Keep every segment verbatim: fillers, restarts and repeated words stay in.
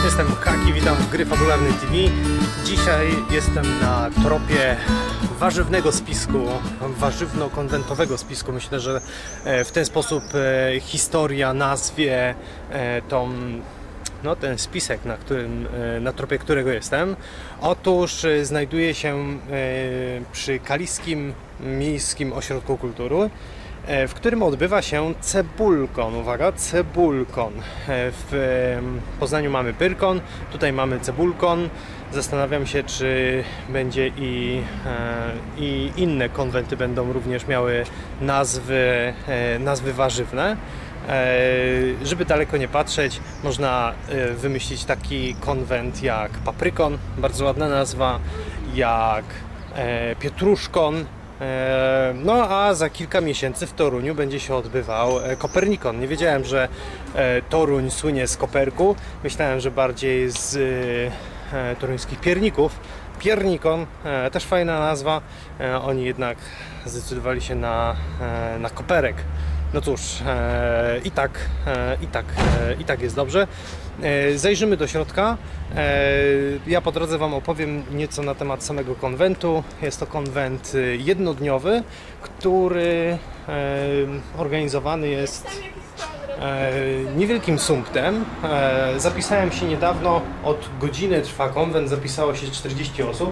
jestem Haki, witam w Gry Fabularnej T V. Dzisiaj jestem na tropie warzywnego spisku, warzywno-konwentowego spisku. Myślę, że w ten sposób historia nazwie tą, no, ten spisek, na, którym, na tropie którego jestem. Otóż znajduje się przy Kaliskim Miejskim Ośrodku Kultury, w którym odbywa się Cebulkon. Uwaga, Cebulkon. W Poznaniu mamy Pyrkon, tutaj mamy Cebulkon. Zastanawiam się, czy będzie i, i inne konwenty będą również miały nazwy, nazwy warzywne. Żeby daleko nie patrzeć, można wymyślić taki konwent jak Paprykon, bardzo ładna nazwa, jak Pietruszkon. No a za kilka miesięcy w Toruniu będzie się odbywał Kopernikon. Nie wiedziałem, że Toruń słynie z Koperku. Myślałem, że bardziej z toruńskich pierników. Piernikon, też fajna nazwa. Oni jednak zdecydowali się na, na Koperek. No cóż, e, i tak, e, i tak, e, i tak jest dobrze. E, zajrzymy do środka. E, ja po drodze Wam opowiem nieco na temat samego konwentu. Jest to konwent jednodniowy, który e, organizowany jest e, niewielkim sumptem. E, zapisałem się niedawno, od godziny trwa konwent, zapisało się czterdzieści osób.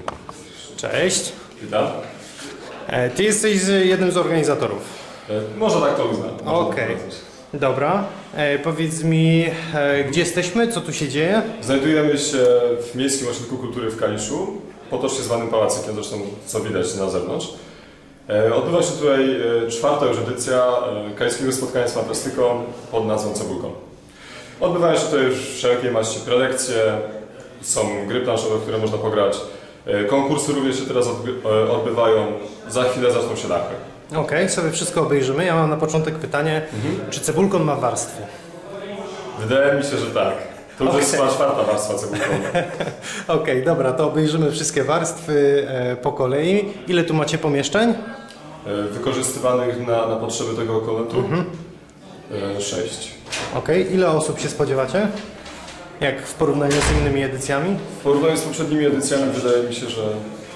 Cześć. Witam. E, ty jesteś jednym z organizatorów. Może tak to uznam. Okej, okay. Dobra. E, powiedz mi, e, gdzie jesteśmy, co tu się dzieje? Znajdujemy się w Miejskim Ośrodku Kultury w Kaliszu, potocznie zwanym Pałacykiem, zresztą co widać na zewnątrz. E, odbywa się tutaj e, czwarta już edycja e, Kaliskiego Spotkania z Fantastyką pod nazwą Cebulkon. Odbywają się tutaj już wszelkie maści prelekcje, są gry planszowe, w które można pograć. E, konkursy również się teraz odbywają, za chwilę zaczną się dachy. Okej, okay, sobie wszystko obejrzymy. Ja mam na początek pytanie, mhm. czy Cebulkon ma warstwy? Wydaje mi się, że tak. To już okay. jest czwarta warstwa Cebulkonu. Okej, okay, dobra, to obejrzymy wszystkie warstwy e, po kolei. Ile tu macie pomieszczeń? E, wykorzystywanych na, na potrzeby tego konwentu? Mhm. E, sześć. Okej, okay. Ile osób się spodziewacie? Jak w porównaniu z innymi edycjami? W porównaniu z poprzednimi edycjami wydaje mi się, że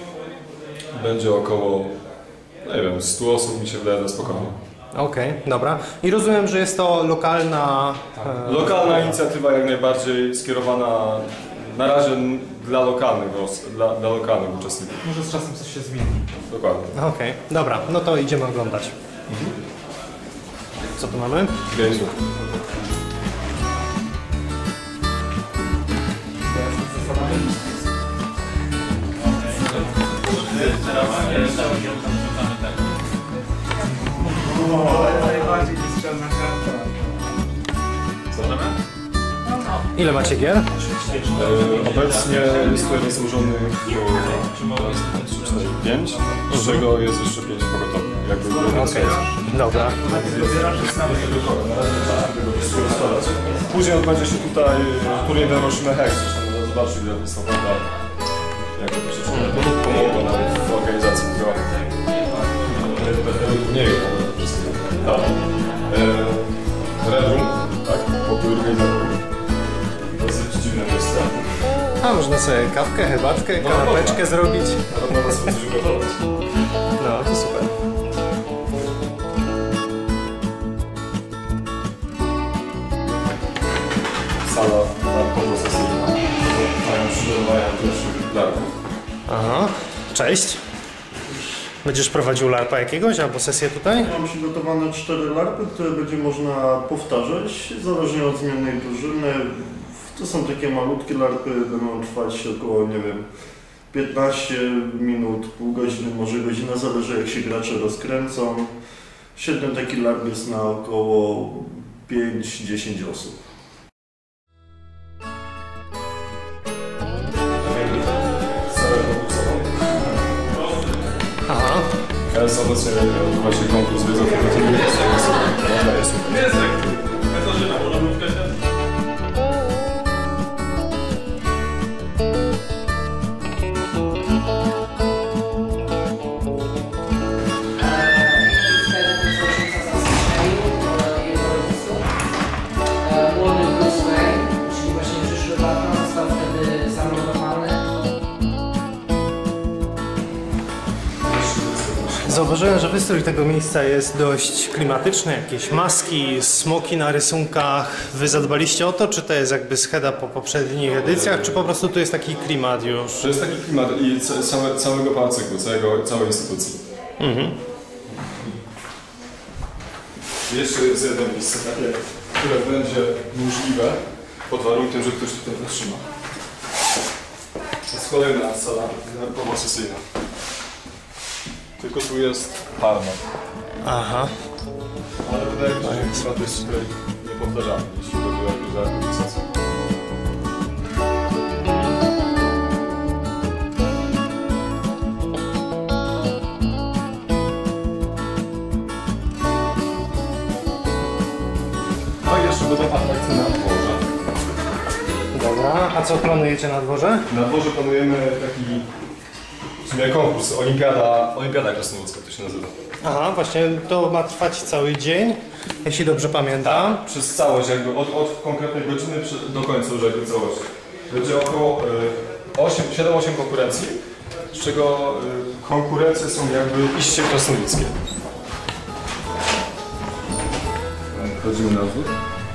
będzie około, nie wiem, stu osób, mi się wydaje na spokojnie. Okej, okay, dobra. I rozumiem, że jest to lokalna... Tak. Lokalna inicjatywa, jak najbardziej skierowana na razie dla lokalnych, dla, dla lokalnych uczestników. Może z czasem coś się zmieni. Dokładnie. Okej, okay, dobra, no to idziemy oglądać. Mhm. Co tu mamy? Games. Ile macie gier? E, obecnie jest tutaj zasłużonych trzy, cztery, pięć, z czego jest jeszcze pięć pogotowych. Jakby okay. Dobra. Później odbędzie się tutaj turniej Hiroshima Hex, zresztą zobaczyć, jak listopada, jak to troszeczkę pomogło nawet w organizacji tego turnieju. Tak. Red Room, tak? Pokój organizatorów. Dosyć dziwne miejsce. A, można sobie kawkę, herbatkę, no, kanapeczkę można zrobić. Można sobie coś ugotować. No, to super. Sala narkowo-sesyjna. Mają przygotowania pierwszych larpów. Aha, cześć. Będziesz prowadził larpa jakiegoś albo sesję tutaj? Mam przygotowane cztery larpy, które będzie można powtarzać, zależnie od zmiennej drużyny. To są takie malutkie larpy, będą trwać około, nie wiem, piętnaście minut, pół godziny, może godzina, zależy jak się gracze rozkręcą. Średnio taki larp jest na około pięć do dziesięciu osób. Aha. Teraz obecnie odbywa się konkurs wiedzy operacyjnej. Jest tak. Metażyna, można by wkreślać? Młody Bruce Wayne, czyli właśnie przyszły Zauważyłem, że wystrój tego miejsca jest dość klimatyczny, jakieś maski, smoki na rysunkach. Wy zadbaliście o to, czy to jest jakby scheda po poprzednich edycjach, czy po prostu tu jest taki klimat już? To jest taki klimat i ca- całe, całego pałacyku, całego, całej instytucji. Mhm. Jeszcze jest jedno miejsce takie, które będzie możliwe pod warunkiem, że ktoś tutaj wytrzyma. To jest kolejna sala nerwowo-sesyjna. Tylko tu jest parna. Aha. Ale wydaje mi się, że chyba to jest tutaj niepowtarzalny, jeśli chodzi o jakąś zaaktualizację. No i jeszcze będą atrakcje na dworze. Dobra, a co planujecie na dworze? Na dworze planujemy taki w sumie konkurs, olimpiada, olimpiada krasnoludzka to się nazywa. Aha, właśnie to ma trwać cały dzień, jeśli dobrze pamiętam. Przez całość, jakby od, od konkretnej godziny przy- do końca już jakby całość. Będzie około y, siedem osiem konkurencji, z czego y, konkurencje są jakby iście krasnoludzkie. Wchodzimy na dwór.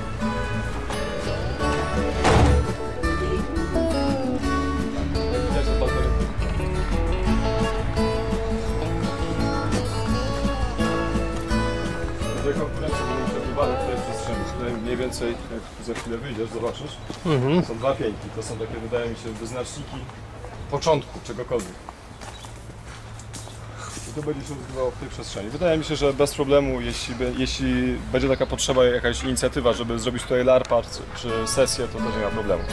Te konkurencje będą przebywane tutaj w przestrzeni. Tutaj mniej więcej, jak za chwilę wyjdziesz, zobaczysz, Mhm. są dwa pięki. To są takie, wydaje mi się, wyznaczniki początku czegokolwiek. I to będzie się odbywało w tej przestrzeni. Wydaje mi się, że bez problemu, jeśli, be- jeśli będzie taka potrzeba, jakaś inicjatywa, żeby zrobić tutaj larpa czy, czy sesję, to też nie ma problemu.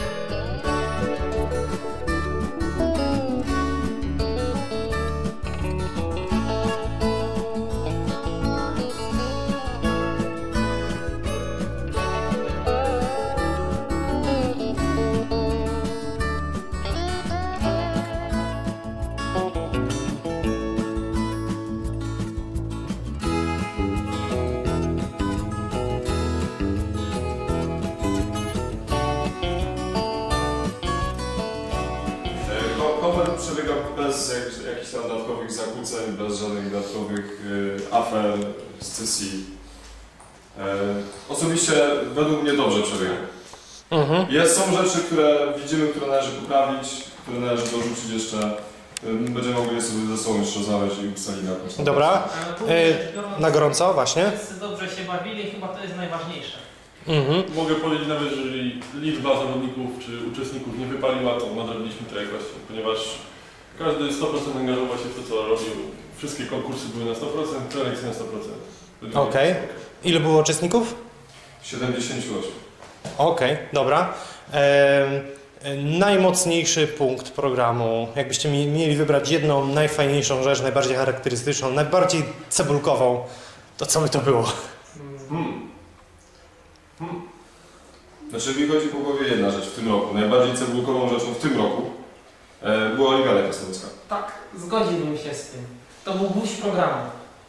Konwent przebiega bez jak, jakichś tam dodatkowych zakłóceń, bez żadnych dodatkowych y, afer, scysji. E, osobiście według mnie dobrze przebiega. Mhm. Jest, są rzeczy, które widzimy, które należy poprawić, które należy dorzucić jeszcze. Y, Będziemy mogli je sobie ze sobą jeszcze znaleźć i ustalili jakąś tam Dobra, Ale tu, e, biorąc- na gorąco właśnie. Wszyscy dobrze się bawili i chyba to jest najważniejsze. Mhm. Mogę powiedzieć nawet, że jeżeli liczba zawodników czy uczestników nie wypaliła, to nadrobiliśmy to jakoś, ponieważ każdy sto procent angażował się w to, co robił. Wszystkie konkursy były na sto procent, prelekcje na sto procent. Okej. Ile było uczestników? siedemdziesiąt osiem. Okej, dobra. Em, najmocniejszy punkt programu, jakbyście mi, mieli wybrać jedną najfajniejszą rzecz, najbardziej charakterystyczną, najbardziej cebulkową, to co by to było? Hmm. Hmm. Znaczy mi chodzi po głowie jedna rzecz w tym roku. Najbardziej cebulkową rzeczą w tym roku e, była Olimpiada Krasnoludzka. Tak, zgodziłbym się z tym. To był gwóźdź programu.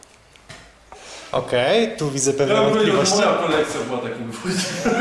Okej, tu widzę pewne Ja bym powiedział, że wątpliwości. moja prelekcja była takim wypłytem.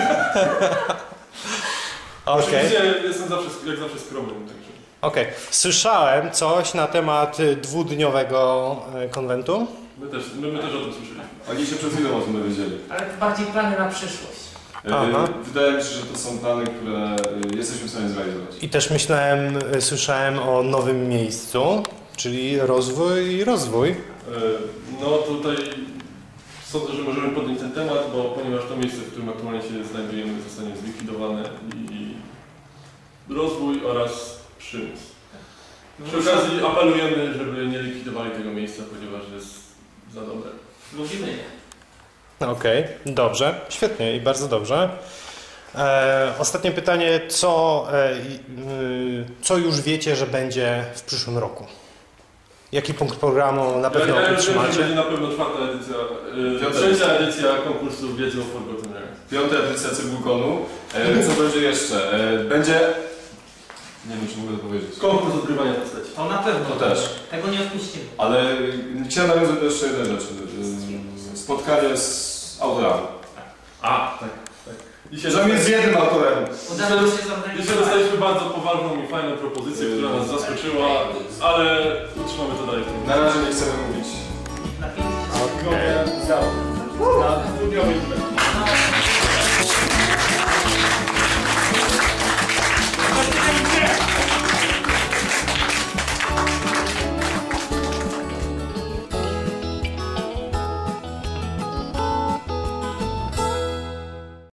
Okej. Oczywiście jestem zawsze, jak zawsze skromny, także. Okej, słyszałem coś na temat y, dwudniowego y, konwentu. My też, my, my też o tym słyszeliśmy. Oni się przed chwilą o tym dowiedzieli. Ale to bardziej plany na przyszłość. E, Aha. Wydaje mi się, że to są plany, które e, jesteśmy w stanie zrealizować. I też myślałem, y, słyszałem o nowym miejscu, czyli rozwój i rozwój. E, No tutaj sądzę, że możemy podjąć ten temat, bo ponieważ to miejsce, w którym aktualnie się znajdujemy, zostanie zlikwidowane i rozwój oraz przymus. Przy okazji apelujemy, żeby nie likwidowali tego miejsca, ponieważ jest za dobre. Lubimy je. Okej, dobrze, świetnie i bardzo dobrze. E, ostatnie pytanie, co, e, y, co już wiecie, że będzie w przyszłym roku? Jaki punkt programu na pewno Ja, ja wiem, że utrzymacie? będzie na pewno czwarta edycja, Piąta yy, trzecia edycja konkursu wiedzy o Forgotten Realms. Piąta edycja Cebulkonu. E, co będzie jeszcze? E, będzie... Nie wiem, czy mogę to powiedzieć. Konkurs odgrywania postaci. To na pewno. To też. Tego nie odpuścimy. Ale chciałem nawiązać do jeszcze jednej rzeczy. E, spotkanie z autorami. A, tak, tak. Dzisiaj, Przynajmniej z jednym autorem. Udało się dzisiaj zorganizować. dostaliśmy bardzo poważną i fajną propozycję, która nas zaskoczyła, ale utrzymamy to dalej. Na razie nie chcemy mówić Na pięć Tygodnia za na dwudniowej imprezie.